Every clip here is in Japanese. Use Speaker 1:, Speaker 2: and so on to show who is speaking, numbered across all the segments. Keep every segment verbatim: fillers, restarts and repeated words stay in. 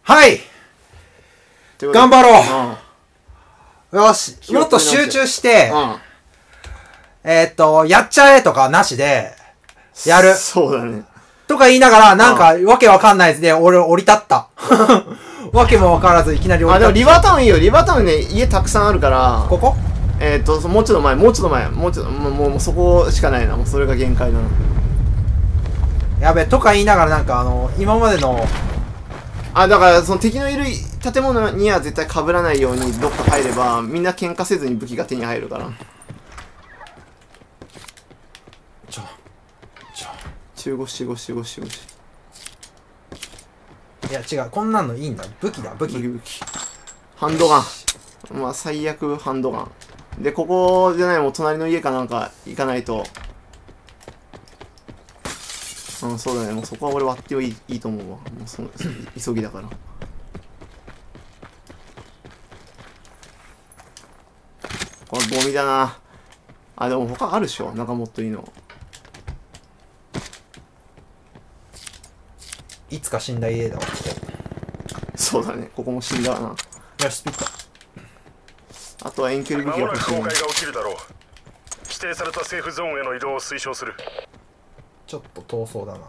Speaker 1: はい頑張ろう、うん、よし、もっと集中して、うん、えー、っと、やっちゃえとかなしで、やる。
Speaker 2: そうだね。
Speaker 1: とか言いながら、なんか、わけわかんないで、俺、降り立った。わけもわからず、いきなり降り立った。
Speaker 2: あ、でもリバータウンいいよ。リバータウンね、家たくさんあるから。
Speaker 1: ここ
Speaker 2: えー、っと、もうちょっと前、もうちょっと前、もうちょっと、もう、もうそこしかないな。もうそれが限界だな。
Speaker 1: やべ、とか言いながら、なんか、あの、今までの、
Speaker 2: あ、だから、その敵のいる建物には絶対被らないようにどっか入れば、みんな喧嘩せずに武器が手に入るから。
Speaker 1: ちょ、ちょ。
Speaker 2: 中腰、中腰、中腰、中腰。
Speaker 1: いや、違う。こんなのいいんだ。武器だ、武器。武器、武器。
Speaker 2: ハンドガン。まあ、最悪ハンドガン。で、ここじゃない、もう隣の家かなんか行かないと。うん、そうだね。もうそこは俺割ってもいい、いいと思うわ。もうその、急ぎだから。これゴミだな。あ、でも他あるでしょ。なんかもっといいの。
Speaker 1: いつか死んだ家だわ。
Speaker 2: そうだね。ここも死んだわな。
Speaker 1: よし、スピット。
Speaker 2: あとは遠距離武器が欲しい、ね。
Speaker 3: 間もなく崩壊が起きるだろう。指定されたセーフゾーンへの移動を推奨する。
Speaker 1: ちょっと遠そうだな。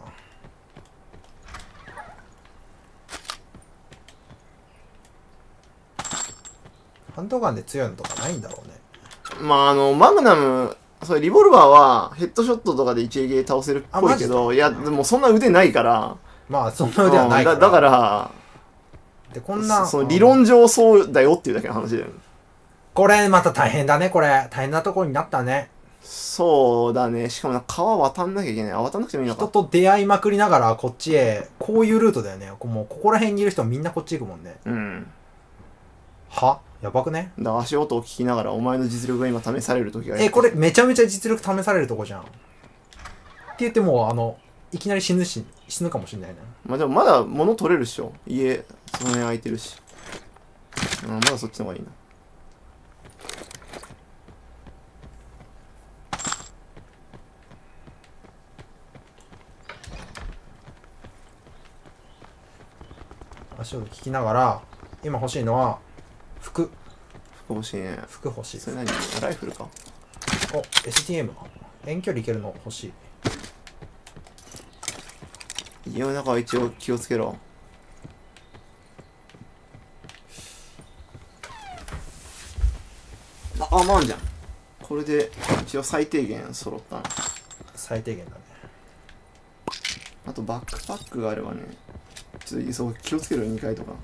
Speaker 1: ハンドガンで強いのとかないんだろうね。
Speaker 2: まああのマグナム、それリボルバーはヘッドショットとかで一撃で倒せるっぽいけど、いやでもそんな腕ないから。
Speaker 1: まあそんな腕はないから。
Speaker 2: だ, だから
Speaker 1: でこんな
Speaker 2: その理論上そうだよっていうだけの話だよね。
Speaker 1: これまた大変だね。これ大変なところになったね。
Speaker 2: そうだね。しかもな川渡んなきゃいけない。あ、渡んなくてもいいのか。
Speaker 1: 人と出会いまくりながらこっちへ、こういうルートだよね。もうここら辺にいる人みんなこっち行くもんね。
Speaker 2: うん。
Speaker 1: はやばくね。
Speaker 2: だから足音を聞きながらお前の実力が今試される時が。
Speaker 1: え、これめちゃめちゃ実力試されるとこじゃん。って言ってもあの、いきなり死ぬし、死ぬかもしんないな。
Speaker 2: まあでもまだ物取れるっしょ。家、その辺空いてるし。うん、まだそっちの方がいいな。
Speaker 1: 足音聞きながら、今欲しいのは、服。
Speaker 2: 服欲しいね。
Speaker 1: 服欲しい。
Speaker 2: それ何？ライフルか。
Speaker 1: お、エスティーエム か。遠距離いけるの欲しい。
Speaker 2: 家の中は一応気をつけろ。あ、あ、まあんじゃん。これで一応最低限揃ったな。
Speaker 1: 最低限だね。
Speaker 2: あとバックパックがあればね。ちょっとそう気をつけろよ、にかいとか。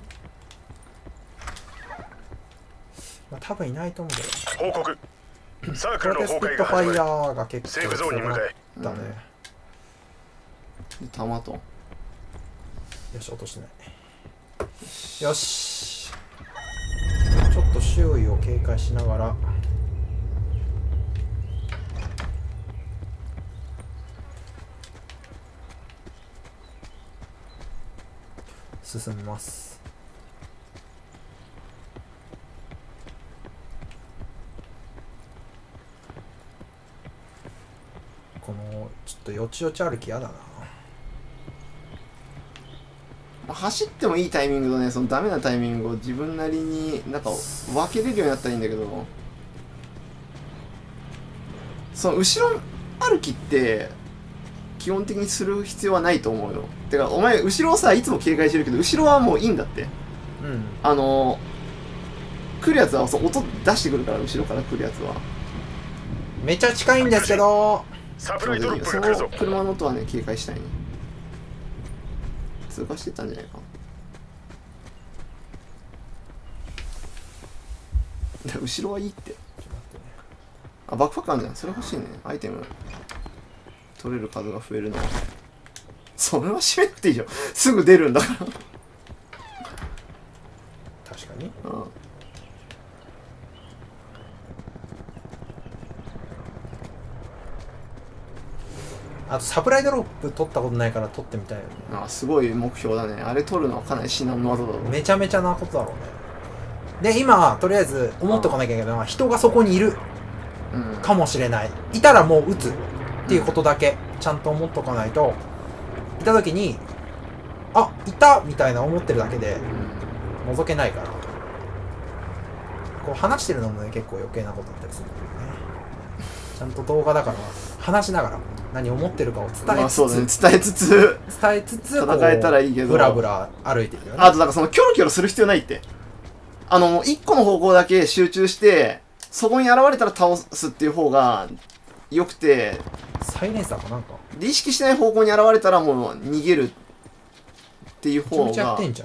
Speaker 1: まあ、多分いないと思う
Speaker 3: けど。報告。サークルの崩壊
Speaker 1: が始まる。ファイヤーが結構
Speaker 3: セーフゾーンに向かえ。
Speaker 1: だね。
Speaker 2: うん、弾と。
Speaker 1: よし、落としてない。よし。ちょっと周囲を警戒しながら。進みます。このちょっとよちよち歩きやだな。
Speaker 2: 走ってもいいタイミングとね、そのダメなタイミングを自分なりになんか分けれるようになったらいいんだけど、その後ろ歩きって基本的にする必要はないと思うよ。てかお前後ろをさいつも警戒してるけど、後ろはもういいんだって。
Speaker 1: うん。
Speaker 2: あの来るやつはそう音出してくるから、後ろから来るやつは
Speaker 1: めっちゃ近いんですけど、
Speaker 3: サプライドロップ
Speaker 2: そ
Speaker 3: が来るぞ。
Speaker 2: の車の音はね警戒したいね。通過してたんじゃないか。後ろはいいって。あ、バックパックあるじゃん。それ欲しいね。アイテム取れる数が増えるのは。それは閉めなくていいじゃん。すぐ出るんだから。
Speaker 1: 確かに。
Speaker 2: うん。
Speaker 1: あとサプライドロップ取ったことないから取ってみたいよね。
Speaker 2: あ、すごい目標だね。あれ取るのはかなり至難の技だろう。
Speaker 1: めちゃめちゃなことだろうね。で、今、とりあえず思っておかなきゃいけないのは、人がそこにいるかもしれない。いたらもう撃つっていうことだけ、ちゃんと思っておかないと、いた時に、あ、いたみたいな思ってるだけで、 覗けないから、こう話してるのもね結構余計なことだったりするんだけどね。ちゃんと動画だから話しながら何思ってるかを伝えつつ、
Speaker 2: まあそうだね、伝えつつ
Speaker 1: 伝えつつ
Speaker 2: 戦えたらいいけど、
Speaker 1: ブラブラ歩いてるよね。
Speaker 2: あとだからそのキョロキョロする必要ないって。あの一個の方向だけ集中してそこに現れたら倒すっていう方がよくて、
Speaker 1: サイレンサーかなんか
Speaker 2: で意識しない方向に現れたらもう逃げるっていう方が
Speaker 1: めちゃめちゃやってんじゃん。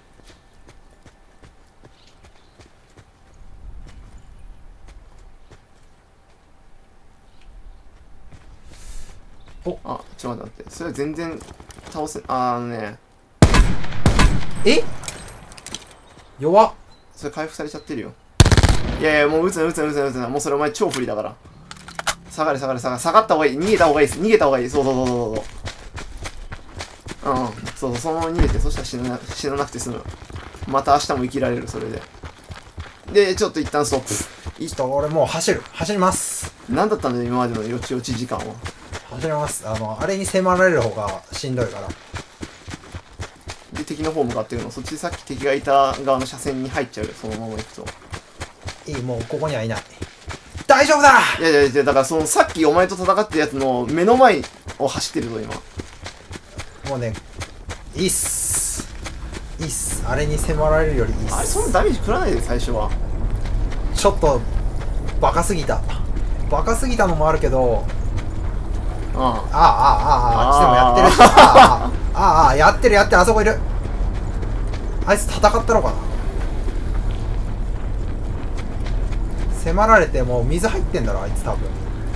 Speaker 2: おあちょっと待って、それ全然倒せあのね
Speaker 1: え弱っ。
Speaker 2: それ回復されちゃってるよ。いやいやもう撃つな撃つな撃つな撃つな、もうそれお前超不利だから。下がれ下がれ下がれ、下がった方がいい、逃げた方がいいです、逃げた方がいい。そうそうそうそうそう、うんうん、そうそう、そのまま逃げて、そしたら死なな死ななくて済む。また明日も生きられる。それででちょっと一旦ストップ。
Speaker 1: ちょっと俺もう走る走ります。
Speaker 2: 何だったんだよ今までのよちよち時間は。
Speaker 1: 走ります。あのあれに迫られる方がしんどいから。
Speaker 2: で敵の方向かってるの、そっちでさっき敵がいた側の車線に入っちゃうよ、そのまま行くと。
Speaker 1: いい、もうここにはいない。大丈夫だ。
Speaker 2: いやいやいや、だからそのさっきお前と戦ってるやつの目の前を走ってるぞ今。
Speaker 1: もうね、いいっすいいっす。あれに迫られるよりいいっす。
Speaker 2: あれそんなダメージ食らないで最初は。
Speaker 1: ちょっとバカすぎたバカすぎたのもあるけど、
Speaker 2: あ
Speaker 1: あああああああいつでもやってるし、ああああああやってるやってる、あそこいる。あいつ戦ったのかな。迫られてもう水入ってんだろあいつ多分。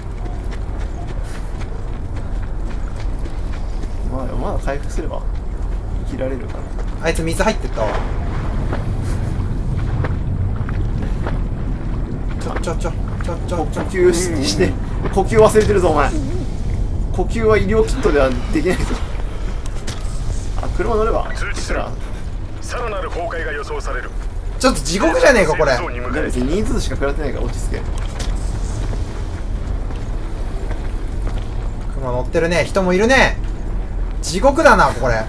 Speaker 2: まあまだ回復すれば生きられるから。
Speaker 1: あいつ水入ってったわ。ちょちょちょちょちょちょ
Speaker 2: 呼吸しして呼吸忘れてるぞお前。呼吸は医療キットではできないぞ。あ車乗れば
Speaker 3: 通知する。さらなる崩壊が予想される。
Speaker 1: ちょっと地獄じゃねえかこれ。
Speaker 2: 別に人数しか食らってないから落ち着け。
Speaker 1: 熊乗ってるね、人もいるね。地獄だなこれ。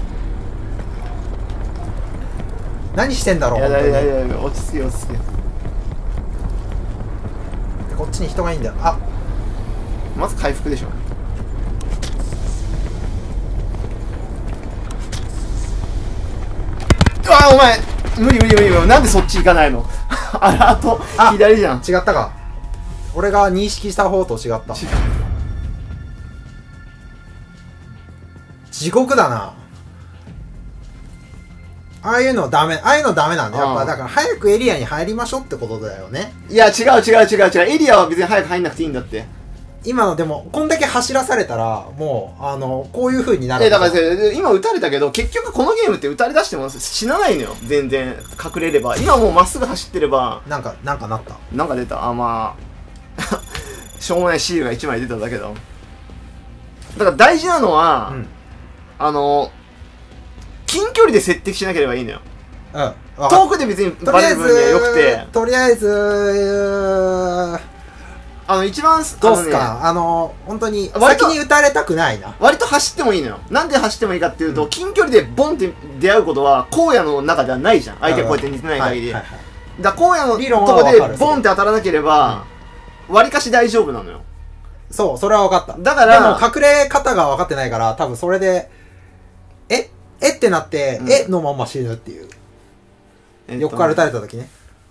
Speaker 1: 何してんだろう。
Speaker 2: いやいやいや
Speaker 1: 本
Speaker 2: いや、落ち着け落ち着け。
Speaker 1: 当にこっちに人がいいんだよ。あ、
Speaker 2: まず回復でしょ。あお前無理無理無理無理、なんでそっち行かないの。アラート左じゃん。
Speaker 1: 違ったか。俺が認識した方と違った。
Speaker 2: 違う。
Speaker 1: 地獄だな。ああいうのダメ、ああいうのダメなんだ。やっぱだから早くエリアに入りましょうってことだよね。
Speaker 2: いや違う違う違う違う、エリアは別に早く入んなくていいんだって。
Speaker 1: 今のでもこんだけ走らされたらもうあのこういう風になる。
Speaker 2: えだから今撃たれたけど結局このゲームって撃たれ出しても死なないのよ全然。隠れれば今もうまっすぐ走ってれば
Speaker 1: なんかなんかなった。
Speaker 2: なんか出た。あまあしょうもないシールがいちまい出ただけど。だから大事なのは、うん、あの近距離で接敵しなければいいのよ。うん、遠くで別にバレる分にはよくて、
Speaker 1: とりあえず
Speaker 2: あの一番
Speaker 1: どうすか、あの本当に先に撃たれたくないな。
Speaker 2: 割と走ってもいいのよ。なんで走ってもいいかっていうと、うん、近距離でボンって出会うことは荒野の中ではないじゃん。相手がこうやって似てない限り。だから荒野のとこでボンって当たらなければわりかし大丈夫なのよ。
Speaker 1: そう、それは分かった。
Speaker 2: だから
Speaker 1: でも隠れ方が分かってないから多分それでええってなって、うん、えのまま死ぬっていう、えっと、横から撃たれた時ね。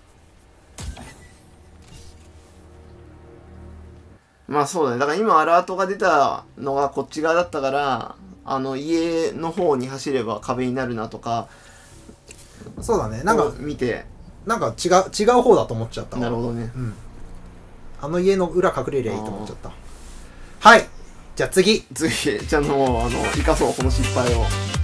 Speaker 2: まあそうだね。だから今アラートが出たのがこっち側だったから、あの家の方に走れば壁になるなとか。
Speaker 1: そうだね。なんか
Speaker 2: 見て
Speaker 1: なんか違う違う方だと思っちゃった。
Speaker 2: なるほどね。
Speaker 1: うん。あの家の裏隠れりゃいいと思っちゃった。はい。じゃあ次
Speaker 2: 次ちゃんともうあの生かそうこの失敗を。